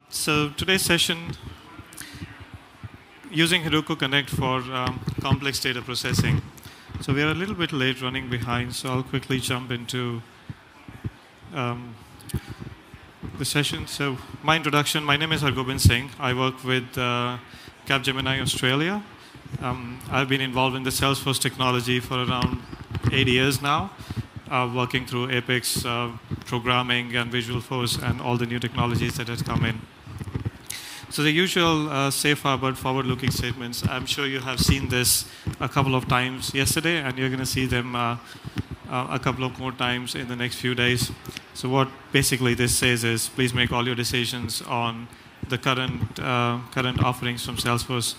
So today's session, using Heroku Connect for complex data processing. So we are a little bit late, running behind, so I'll quickly jump into the session. So my introduction, my name is Hargobind Singh. I work with Capgemini Australia. I've been involved in the Salesforce technology for around 8 years now, working through Apex programming and Visualforce and all the new technologies that have come in. So the usual safe harbor forward-looking statements, I'm sure you have seen this a couple of times yesterday, and you're going to see them a couple of more times in the next few days. So what basically this says is, please make all your decisions on the current offerings from Salesforce.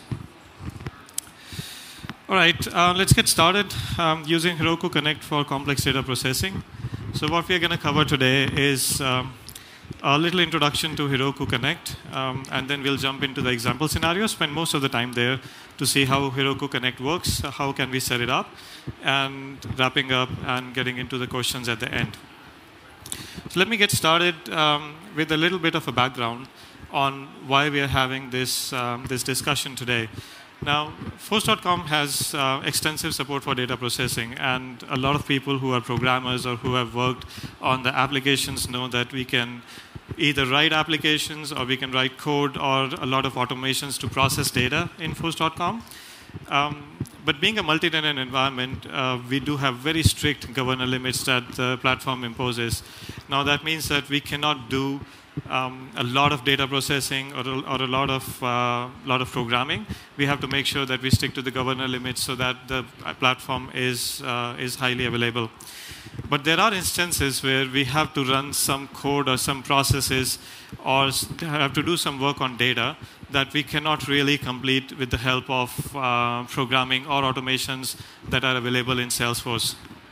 All right, let's get started using Heroku Connect for complex data processing. So what we're going to cover today is a little introduction to Heroku Connect, and then we'll jump into the example scenario, spend most of the time there to see how Heroku Connect works, how can we set it up, and wrapping up and getting into the questions at the end. So let me get started with a little bit of a background on why we are having this discussion today. Now, Force.com has extensive support for data processing, and a lot of people who are programmers or who have worked on the applications know that we can either write applications or we can write code or a lot of automations to process data in Force.com. But being a multi-tenant environment, we do have very strict governor limits that the platform imposes. Now, that means that we cannot do a lot of data processing or a lot of programming. We have to make sure that we stick to the governor limits so that the platform is highly available. But there are instances where we have to run some code or some processes or have to do some work on data that we cannot really complete with the help of programming or automations that are available in Salesforce.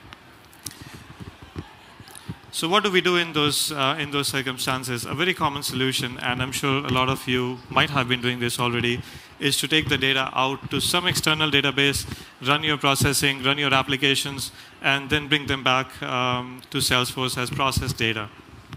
So what do we do in those circumstances? A very common solution, and I'm sure a lot of you might have been doing this already, is to take the data out to some external database, run your processing, run your applications, and then bring them back to Salesforce as processed data.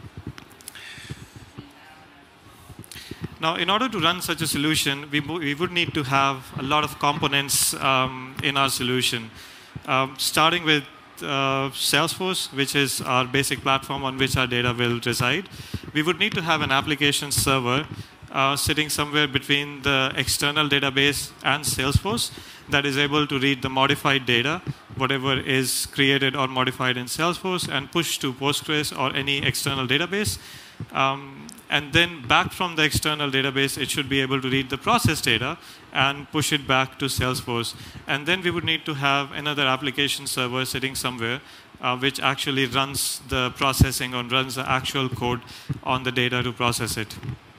Now, in order to run such a solution, we would need to have a lot of components in our solution, starting with Salesforce, which is our basic platform on which our data will reside. We would need to have an application server sitting somewhere between the external database and Salesforce that is able to read the modified data, whatever is created or modified in Salesforce, and push to Postgres or any external database. And then back from the external database, it should be able to read the process data and push it back to Salesforce. And then we would need to have another application server sitting somewhere which actually runs the processing or runs the actual code on the data to process it.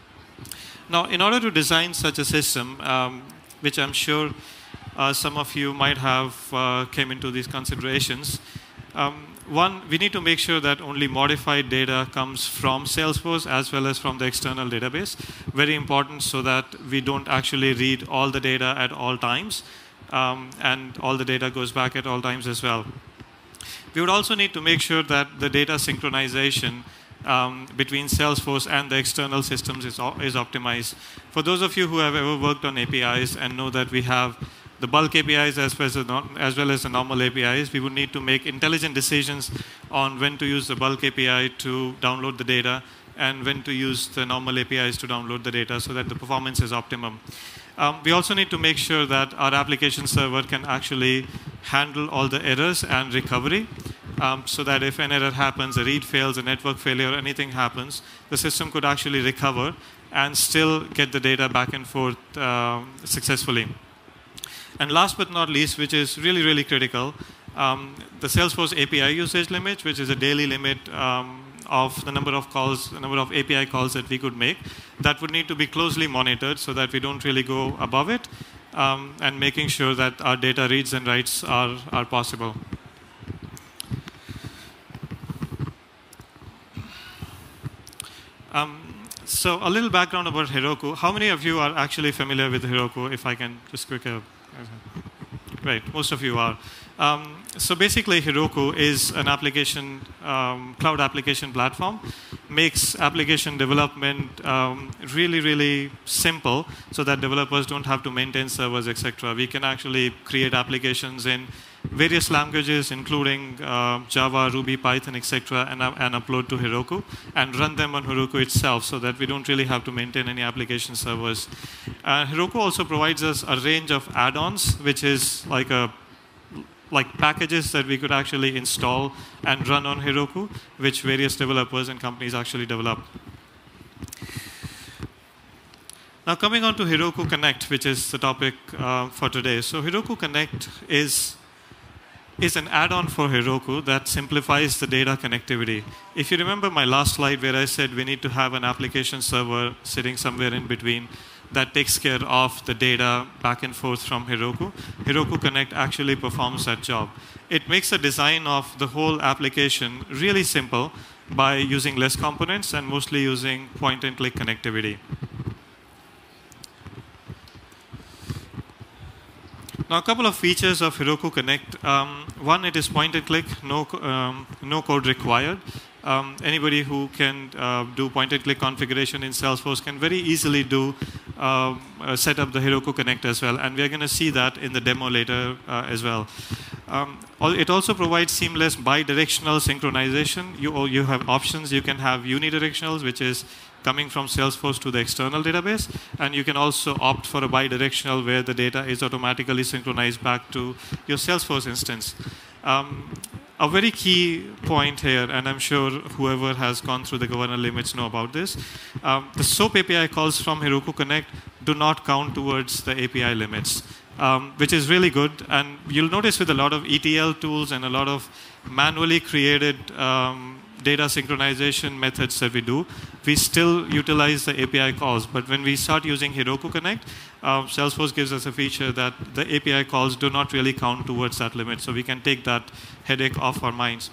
Now, in order to design such a system, which I'm sure some of you might have came into these considerations, one, we need to make sure that only modified data comes from Salesforce as well as from the external database. Very important so that we don't actually read all the data at all times, and all the data goes back at all times as well. We would also need to make sure that the data synchronization between Salesforce and the external systems is optimized. For those of you who have ever worked on APIs and know that we have the bulk APIs as well as the normal APIs, we would need to make intelligent decisions on when to use the bulk API to download the data and when to use the normal APIs to download the data so that the performance is optimum. We also need to make sure that our application server can actually handle all the errors and recovery, so that if an error happens, a read fails, a network failure, anything happens, the system could actually recover and still get the data back and forth successfully. And last but not least, which is really, really critical, the Salesforce API usage limit, which is a daily limit of the number of calls, the number of API calls that we could make, that would need to be closely monitored so that we don't really go above it, and making sure that our data reads and writes are possible. So a little background about Heroku. How many of you are actually familiar with Heroku, if I can just quickly? Right, most of you are. So basically, Heroku is an application, cloud application platform makes application development really, really simple so that developers don't have to maintain servers, etc. We can actually create applications in various languages, including Java, Ruby, Python, etc., and upload to Heroku and run them on Heroku itself so that we don't really have to maintain any application servers. Heroku also provides us a range of add-ons, which is like packages that we could actually install and run on Heroku, which various developers and companies actually develop. Now coming on to Heroku Connect, which is the topic for today. So Heroku Connect is an add-on for Heroku that simplifies the data connectivity. If you remember my last slide where I said we need to have an application server sitting somewhere in between that takes care of the data back and forth from Heroku, Heroku Connect actually performs that job. It makes the design of the whole application really simple by using less components and mostly using point-and-click connectivity. Now, a couple of features of Heroku Connect. One, it is point-and-click, no code required. Anybody who can do point-and-click configuration in Salesforce can very easily set up the Heroku Connect as well. And we're going to see that in the demo later as well. It also provides seamless bi-directional synchronization. You have options. You can have unidirectionals, which is coming from Salesforce to the external database. And you can also opt for a bi-directional where the data is automatically synchronized back to your Salesforce instance. A very key point here, and I'm sure whoever has gone through the governor limits know about this, the SOAP API calls from Heroku Connect do not count towards the API limits, which is really good. And you'll notice with a lot of ETL tools and a lot of manually created data synchronization methods that we do, we still utilize the API calls. But when we start using Heroku Connect, Salesforce gives us a feature that the API calls do not really count towards that limit. So we can take that headache off our minds.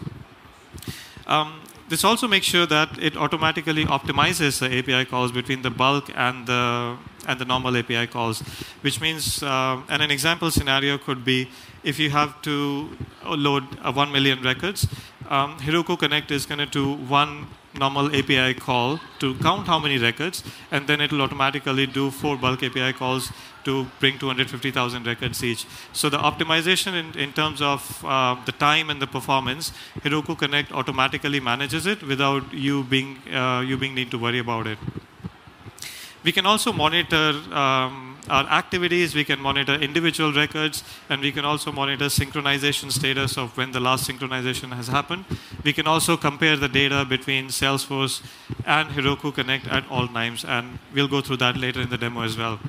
This also makes sure that it automatically optimizes the API calls between the bulk and the normal API calls, which means, and an example scenario could be if you have to load 1 million records, Heroku Connect is going to do one normal API call to count how many records, and then it will automatically do 4 bulk API calls to bring 250,000 records each. So the optimization in terms of the time and the performance, Heroku Connect automatically manages it without you being need to worry about it. We can also monitor our activities, we can monitor individual records, and we can also monitor synchronization status of when the last synchronization has happened. We can also compare the data between Salesforce and Heroku Connect at all times, and we'll go through that later in the demo as well.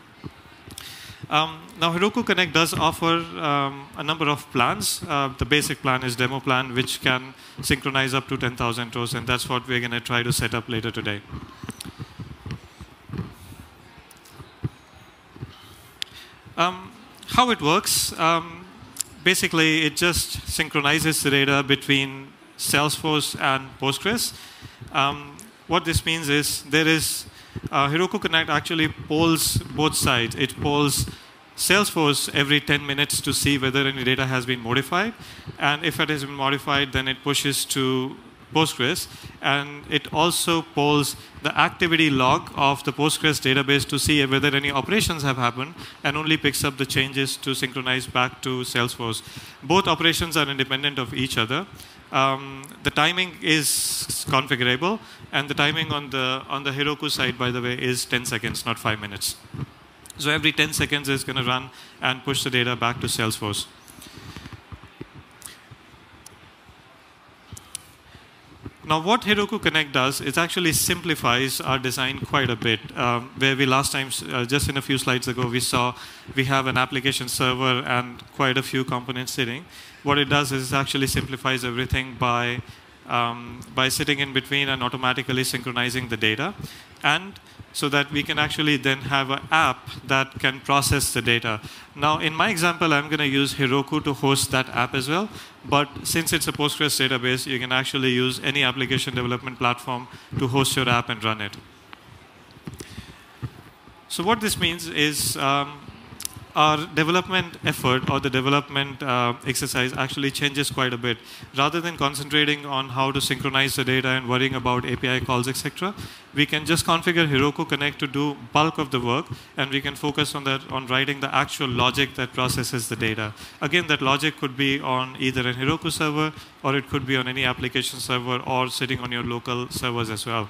Now, Heroku Connect does offer a number of plans. The basic plan is demo plan, which can synchronize up to 10,000 rows, and that's what we're going to try to set up later today. How it works, basically it just synchronizes the data between Salesforce and Postgres. What this means is Heroku Connect actually polls both sides. It polls Salesforce every 10 minutes to see whether any data has been modified. And if it has been modified, then it pushes to Postgres, and it also polls the activity log of the Postgres database to see whether any operations have happened, and only picks up the changes to synchronize back to Salesforce. Both operations are independent of each other. The timing is configurable, and the timing on the Heroku side, by the way, is 10 seconds, not 5 minutes. So every 10 seconds is going to run and push the data back to Salesforce. Now, what Heroku Connect does is actually simplifies our design quite a bit. Where we last time, just in a few slides ago, we saw we have an application server and quite a few components sitting. What it does is actually simplifies everything by sitting in between and automatically synchronizing the data, and so that we can actually then have an app that can process the data. Now, in my example, I'm going to use Heroku to host that app as well. But since it's a Postgres database, you can actually use any application development platform to host your app and run it. So what this means is our development effort or the development exercise actually changes quite a bit. Rather than concentrating on how to synchronize the data and worrying about API calls, etc., we can just configure Heroku Connect to do bulk of the work, and we can focus on that, on writing the actual logic that processes the data. Again, that logic could be on either a Heroku server, or it could be on any application server, or sitting on your local servers as well.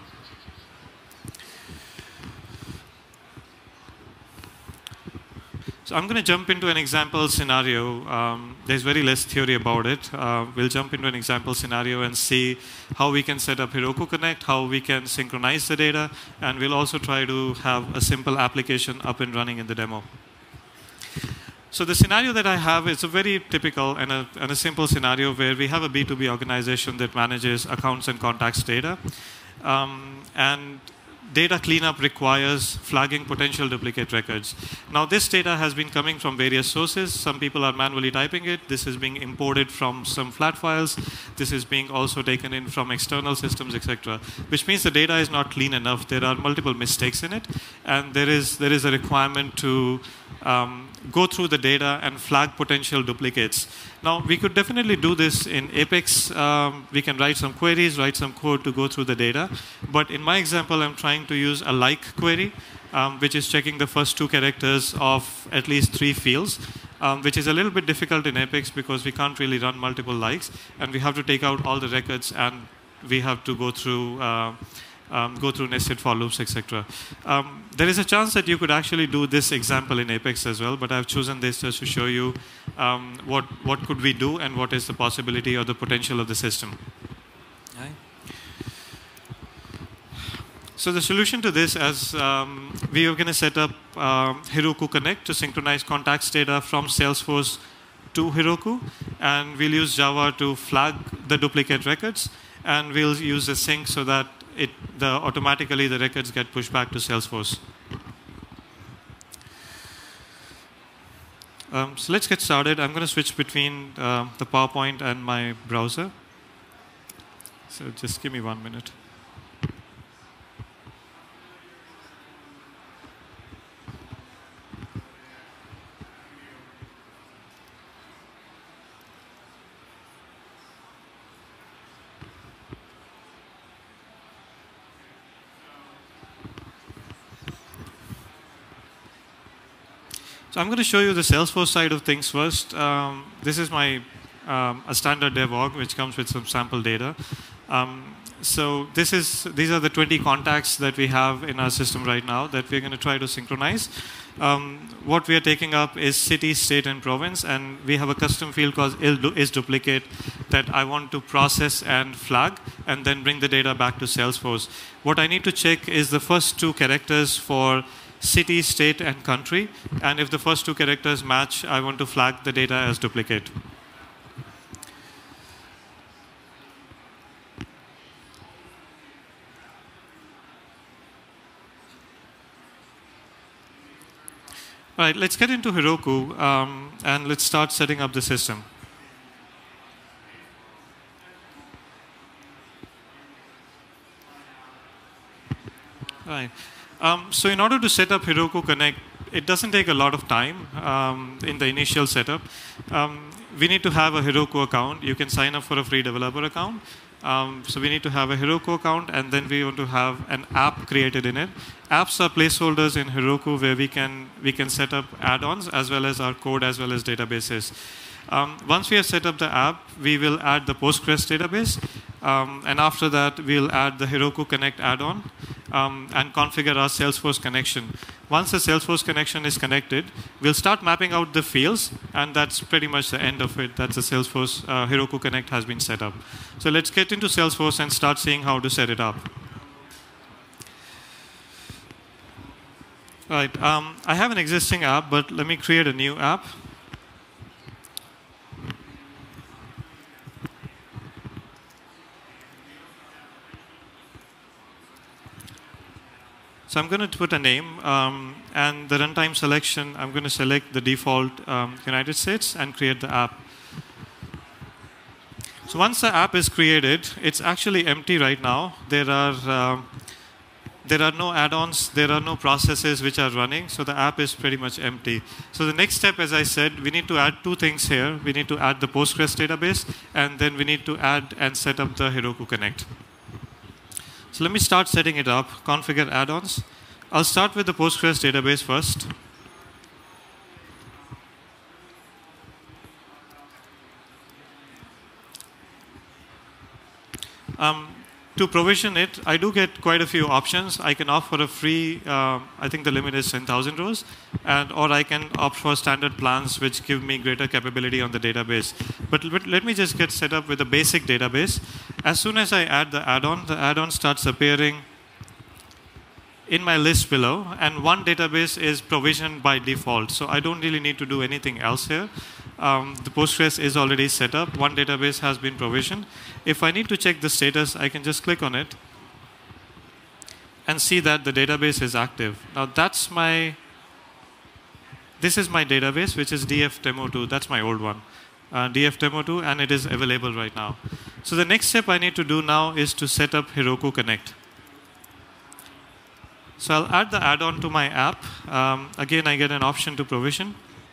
So I'm going to jump into an example scenario. There's very less theory about it. We'll jump into an example scenario and see how we can set up Heroku Connect, how we can synchronize the data, and we'll also try to have a simple application up and running in the demo. So the scenario that I have is a very typical and a simple scenario where we have a B2B organization that manages accounts and contacts data. And data cleanup requires flagging potential duplicate records. Now, this data has been coming from various sources. Some people are manually typing it. This is being imported from some flat files. This is being also taken in from external systems, etc., which means the data is not clean enough. There are multiple mistakes in it, and there is a requirement to go through the data and flag potential duplicates. Now, we could definitely do this in Apex. We can write some queries, write some code to go through the data. But in my example, I'm trying to use a like query, which is checking the first 2 characters of at least 3 fields, which is a little bit difficult in Apex because we can't really run multiple likes, and we have to take out all the records, and we have to go through nested for loops, etc. There is a chance that you could actually do this example in Apex as well, but I've chosen this just to show you what could we do and what is the possibility or the potential of the system. Okay. So the solution to this, as we are going to set up Heroku Connect to synchronize contacts data from Salesforce to Heroku, and we'll use Java to flag the duplicate records, and we'll use a sync so that automatically the records get pushed back to Salesforce. So let's get started. I'm going to switch between the PowerPoint and my browser. So just give me 1 minute. So I'm going to show you the Salesforce side of things first. This is my a standard dev org, which comes with some sample data. So these are the 20 contacts that we have in our system right now that we're going to try to synchronize. What we are taking up is city, state, and province, and we have a custom field called isDuplicate that I want to process and flag, and then bring the data back to Salesforce. What I need to check is the first 2 characters for city, state, and country, and if the first 2 characters match, I want to flag the data as duplicate. All right, let's get into Heroku, and let's start setting up the system. All right. So in order to set up Heroku Connect, it doesn't take a lot of time in the initial setup. We need to have a Heroku account. You can sign up for a free developer account. So we need to have a Heroku account, and then we want to have an app created in it. Apps are placeholders in Heroku where we can set up add-ons as well as our code as well as databases. Once we have set up the app, we will add the Postgres database, and after that, we'll add the Heroku Connect add-on and configure our Salesforce connection. Once the Salesforce connection is connected, we'll start mapping out the fields, and that's pretty much the end of it. That's the Salesforce Heroku Connect has been set up. So let's get into Salesforce and start seeing how to set it up. All right, I have an existing app, but let me create a new app. So I'm going to put a name, and the runtime selection, I'm going to select the default United States and create the app. So once the app is created, it's actually empty right now. There are There are no add-ons, there are no processes which are running, so the app is pretty much empty. So the next step, as I said, we need to add two things here. We need to add the Postgres database, and then we need to add and set up the Heroku Connect. So let me start setting it up, configure add-ons. I'll start with the Postgres database first. To provision it, I do get quite a few options. I can opt for a free, I think the limit is 10,000 rows, or I can opt for standard plans which give me greater capability on the database. But let me just get set up with a basic database. As soon as I add the add-on starts appearing in my list below, and one database is provisioned by default. So I don't really need to do anything else here. The Postgres is already set up. One database has been provisioned. If I need to check the status, I can just click on it and see that the database is active. Now this is my database, which is dfdemo2. That's my old one, dfdemo2, and it is available right now. So the next step I need to do now is to set up Heroku Connect. So I'll add the add-on to my app. Again, I get an option to provision.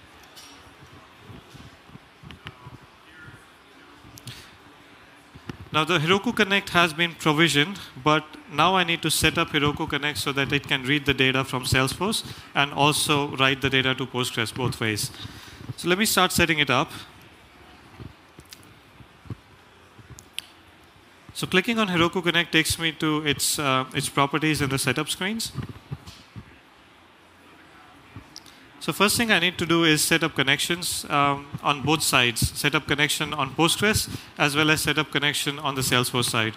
Now the Heroku Connect has been provisioned, but now I need to set up Heroku Connect so that it can read the data from Salesforce and also write the data to Postgres both ways. So let me start setting it up. So clicking on Heroku Connect takes me to its properties in the setup screens. So first thing I need to do is set up connections on both sides. Set up connection on Postgres as well as set up connection on the Salesforce side.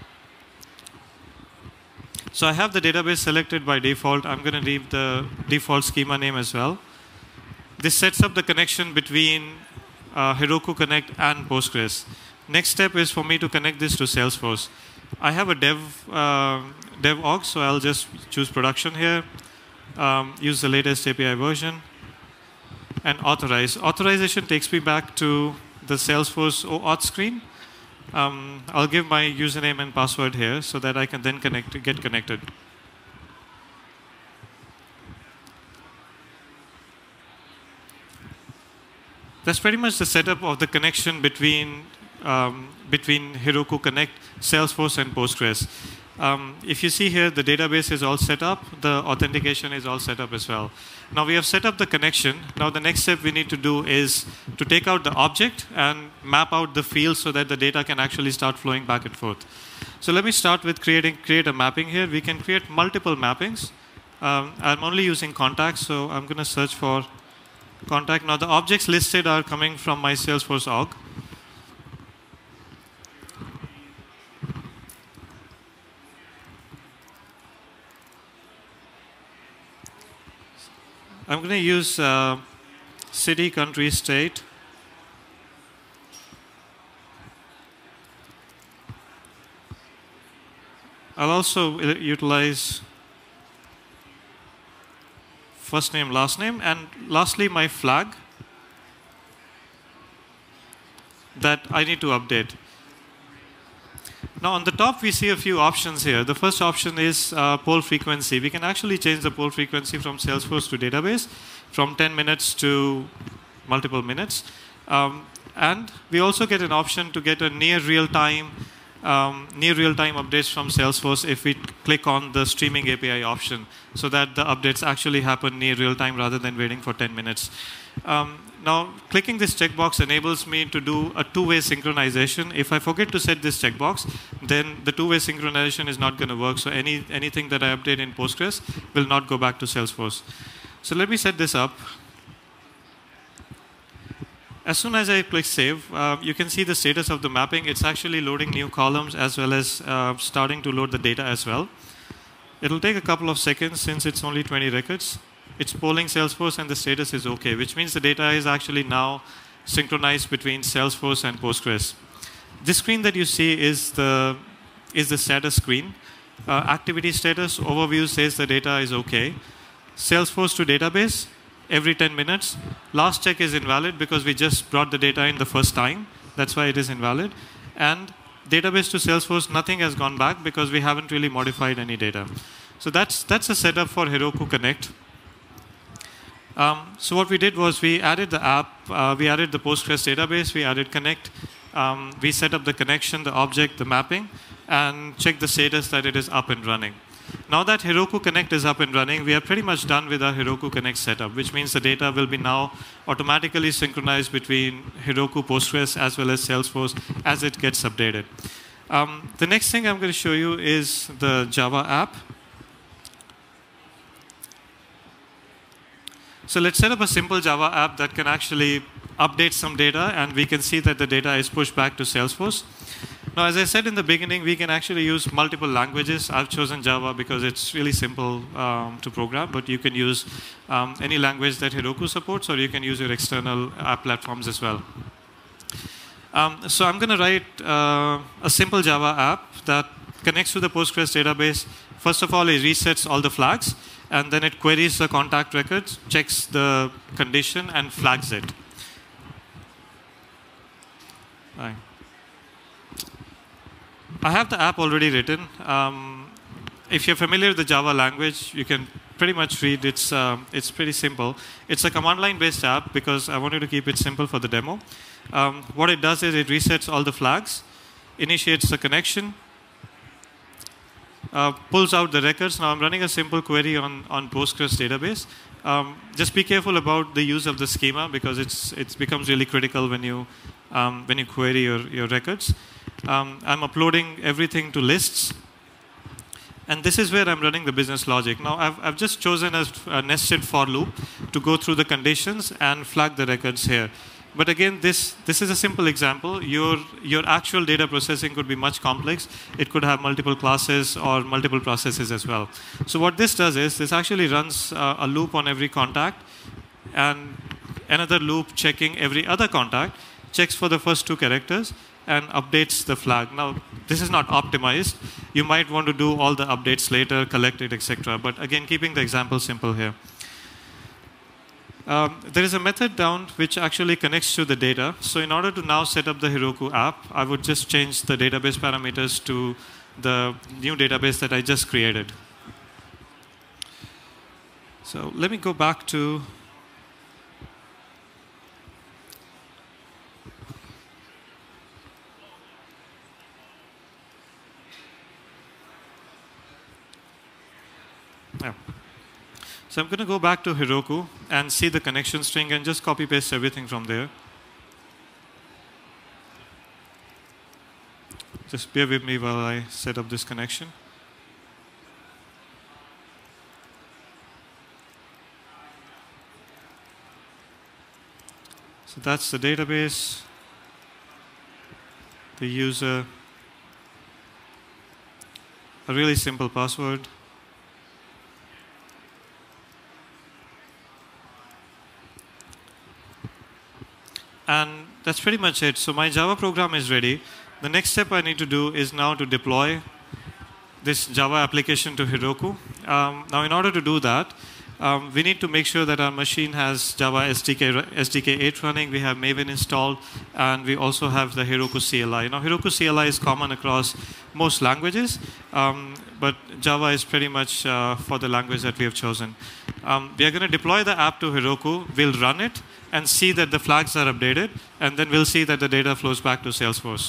So I have the database selected by default. I'm going to leave the default schema name as well. This sets up the connection between Heroku Connect and Postgres. Next step is for me to connect this to Salesforce. I have a dev org, so I'll just choose production here. Use the latest API version, and authorize. Authorization takes me back to the Salesforce OAuth screen. I'll give my username and password here so that I can then get connected. That's pretty much the setup of the connection between Heroku Connect, Salesforce, and Postgres. If you see here, the database is all set up. The authentication is all set up as well. Now we have set up the connection. Now the next step we need to do is to take out the object and map out the fields so that the data can actually start flowing back and forth. So let me start with create a mapping here. We can create multiple mappings. I'm only using contacts, so I'm going to search for contact. Now the objects listed are coming from my Salesforce org. I'm going to use city, country, state. I'll also utilize first name, last name, and lastly my flag that I need to update. Now on the top we see a few options here. The first option is poll frequency. We can actually change the poll frequency from Salesforce to database from 10 minutes to multiple minutes. And we also get an option to get a near real-time updates from Salesforce if we click on the streaming API option so that the updates actually happen near real-time rather than waiting for 10 minutes. Now, clicking this checkbox enables me to do a two-way synchronization. If I forget to set this checkbox, then the two-way synchronization is not going to work. So anything that I update in Postgres will not go back to Salesforce. So let me set this up. As soon as I click save, you can see the status of the mapping. It's actually loading new columns as well as starting to load the data as well. It'll take a couple of seconds since it's only 20 records. It's polling Salesforce and the status is OK, which means the data is actually now synchronized between Salesforce and Postgres. This screen that you see is the status screen. Activity status overview says the data is OK. Salesforce to database, every 10 minutes. Last check is invalid because we just brought the data in the first time. That's why it is invalid. And database to Salesforce, nothing has gone back because we haven't really modified any data. So that's a setup for Heroku Connect. So what we did was we added the app, we added the Postgres database, we added Connect, we set up the connection, the object, the mapping, and checked the status that it is up and running. Now that Heroku Connect is up and running, we are pretty much done with our Heroku Connect setup, which means the data will be now automatically synchronized between Heroku Postgres as well as Salesforce as it gets updated. The next thing I'm going to show you is the Java app. So let's set up a simple Java app that can actually update some data, and we can see that the data is pushed back to Salesforce. Now, as I said in the beginning, we can actually use multiple languages. I've chosen Java because it's really simple to program, but you can use any language that Heroku supports, or you can use your external app platforms as well. So I'm going to write a simple Java app that connects to the Postgres database. First of all, it resets all the flags, and then it queries the contact records, checks the condition, and flags it. Right. I have the app already written. If you're familiar with the Java language, you can pretty much read it's pretty simple. It's a command line based app because I wanted to keep it simple for the demo. What it does is it resets all the flags, initiates the connection, pulls out the records. Now I'm running a simple query on Postgres database. Just be careful about the use of the schema because it becomes really critical when you query your records. I'm uploading everything to lists. And this is where I'm running the business logic. Now, I've just chosen a nested for loop to go through the conditions and flag the records here. But again, this is a simple example. Your actual data processing could be much complex. It could have multiple classes or multiple processes as well. So what this does is this actually runs a loop on every contact and another loop checking every other contact, checks for the first two characters, and updates the flag. Now, this is not optimized. You might want to do all the updates later, collect it, etc. But again, keeping the example simple here. There is a method down which actually connects to the data. So in order to now set up the Heroku app, I would just change the database parameters to the new database that I just created. So let me go back to So I'm going to go back to Heroku and see the connection string and just copy paste everything from there. Just bear with me while I set up this connection. So that's the database, the user, a really simple password. And that's pretty much it. So my Java program is ready. The next step I need to do is now to deploy this Java application to Heroku. Now, in order to do that, we need to make sure that our machine has Java SDK 8 running. We have Maven installed, and we also have the Heroku CLI. Now, Heroku CLI is common across most languages, but Java is pretty much for the language that we have chosen. We are going to deploy the app to Heroku. We'll run it and see that the flags are updated, and then we'll see that the data flows back to Salesforce.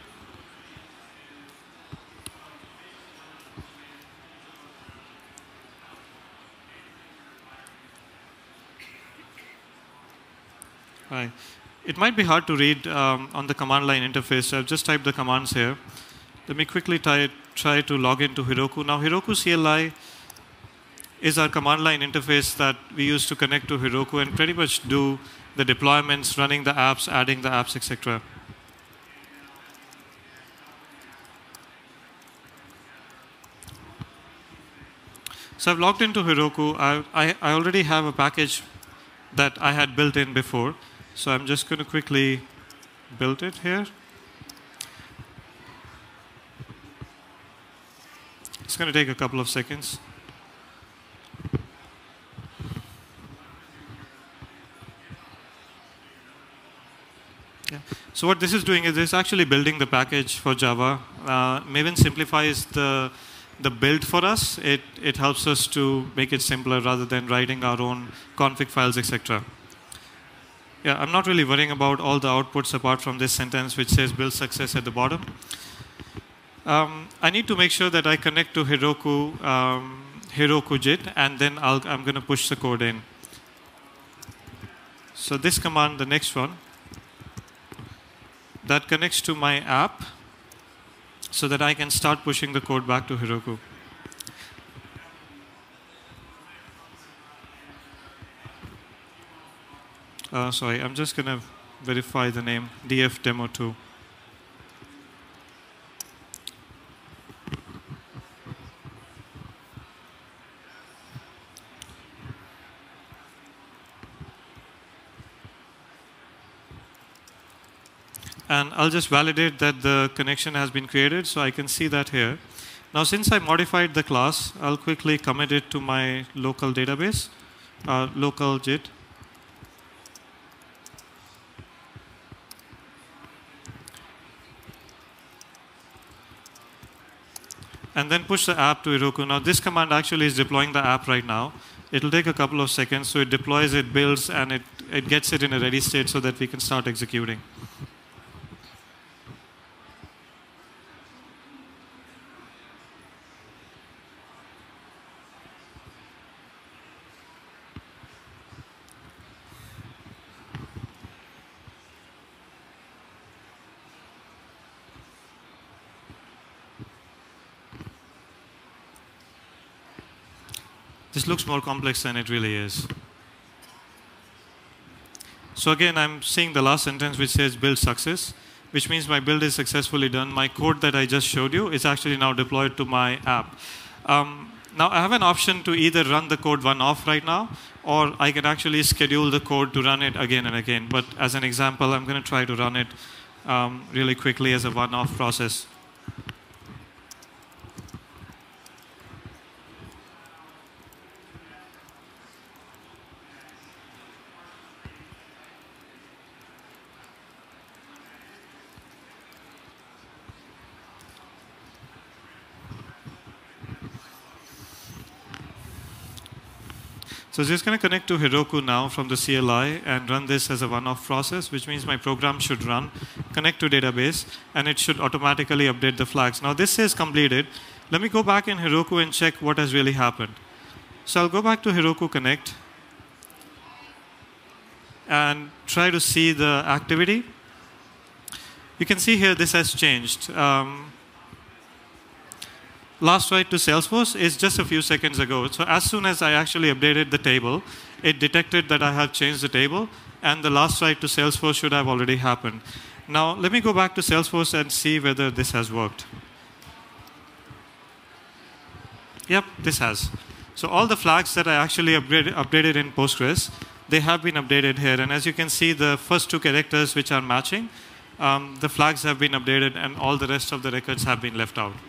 Right. It might be hard to read on the command line interface, so I've just typed the commands here. Let me quickly try to log into Heroku. Now, Heroku CLI is our command line interface that we use to connect to Heroku and pretty much do the deployments, running the apps, adding the apps, etc. So I've logged into Heroku. I already have a package that I had built in before. So I'm just going to quickly build it here. It's going to take a couple of seconds. Yeah. So what this is doing is it's actually building the package for Java. Maven simplifies the the build for us. It helps us to make it simpler rather than writing our own config files, etc. Yeah, I'm not really worrying about all the outputs apart from this sentence which says build success at the bottom. I need to make sure that I connect to Heroku JIT, and then I'm going to push the code in. So this command, the next one, that connects to my app so that I can start pushing the code back to Heroku. Sorry, I'm just going to verify the name, df demo 2. And I'll just validate that the connection has been created, so I can see that here. Now, since I modified the class, I'll quickly commit it to my local database, local JIT. And then push the app to Heroku. Now, this command actually is deploying the app right now. It'll take a couple of seconds, so it deploys, it builds, and it gets it in a ready state so that we can start executing. This looks more complex than it really is. So again, I'm seeing the last sentence which says build success, which means my build is successfully done. My code that I just showed you is actually now deployed to my app. Now I have an option to either run the code one-off right now, or I can actually schedule the code to run it again and again. But as an example, I'm going to try to run it really quickly as a one-off process. So it's just going to connect to Heroku now from the CLI and run this as a one-off process, which means my program should run, connect to database, and it should automatically update the flags. Now this says completed. Let me go back in Heroku and check what has really happened. So I'll go back to Heroku Connect and try to see the activity. You can see here this has changed. Last write to Salesforce is just a few seconds ago. So as soon as I actually updated the table, it detected that I have changed the table, and the last write to Salesforce should have already happened. Now, let me go back to Salesforce and see whether this has worked. Yep, this has. So all the flags that I actually updated in Postgres, they have been updated here. And as you can see, the first two characters which are matching, the flags have been updated, and all the rest of the records have been left out.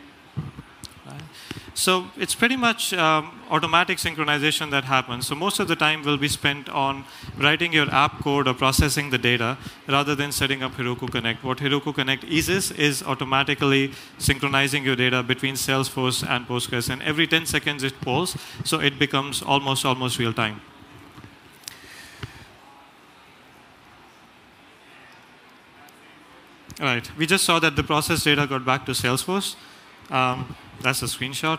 So it's pretty much automatic synchronization that happens. So most of the time will be spent on writing your app code or processing the data rather than setting up Heroku Connect. What Heroku Connect is automatically synchronizing your data between Salesforce and Postgres. And every 10 seconds it polls, so it becomes almost real time. All right, we just saw that the process data got back to Salesforce. That's a screenshot.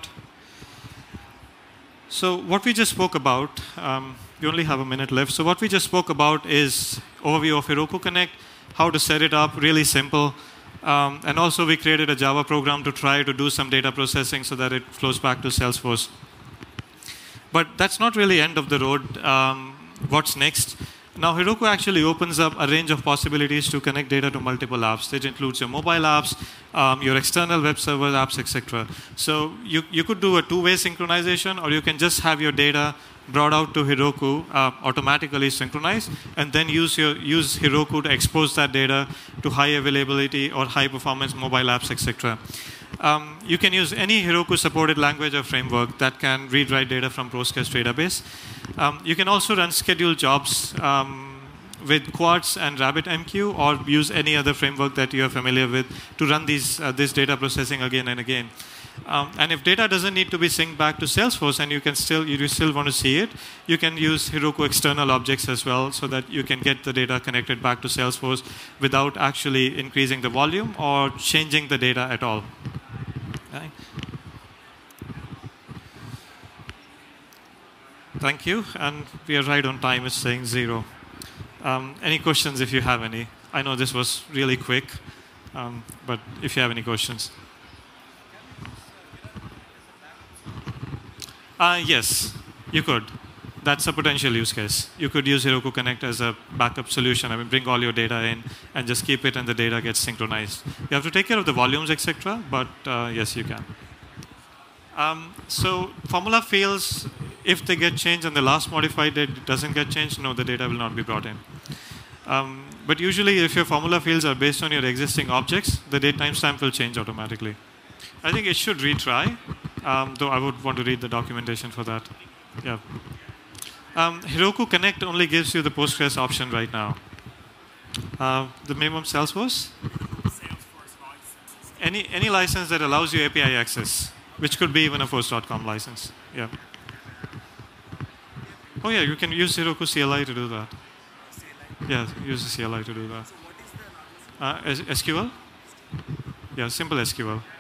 So what we just spoke about, we only have a minute left. So what we just spoke about is overview of Heroku Connect, how to set it up, really simple. And also we created a Java program to try to do some data processing so that it flows back to Salesforce. But that's not really end of the road. What's next? Now, Heroku actually opens up a range of possibilities to connect data to multiple apps. That includes your mobile apps, your external web server apps, etc. So you could do a two-way synchronization, or you can just have your data brought out to Heroku, automatically synchronized, and then use Heroku to expose that data to high availability or high performance mobile apps, etc. You can use any Heroku supported language or framework that can read-write data from Postgres database. You can also run scheduled jobs with Quartz and RabbitMQ, or use any other framework that you are familiar with to run this data processing again and again. And if data doesn't need to be synced back to Salesforce and you still want to see it, you can use Heroku external objects as well so that you can get the data connected back to Salesforce without actually increasing the volume or changing the data at all. Okay. Thank you, and we are right on time. It's saying 0. Any questions if you have any? I know this was really quick, but if you have any questions. Yes, you could. That's a potential use case. You could use Heroku Connect as a backup solution. I mean, bring all your data in and just keep it, and the data gets synchronized. You have to take care of the volumes, etc., but yes, you can. So formula fields, if they get changed and the last modified date doesn't get changed, no, the data will not be brought in. But usually, if your formula fields are based on your existing objects, the date timestamp will change automatically. I think it should retry, though I would want to read the documentation for that. Yeah. Heroku Connect only gives you the Postgres option right now. The minimum Salesforce? Any license that allows you API access, which could be even a Force.com license. Yeah. Oh yeah, you can use Heroku CLI to do that. Yeah, use the CLI to do that. SQL? Yeah, simple SQL.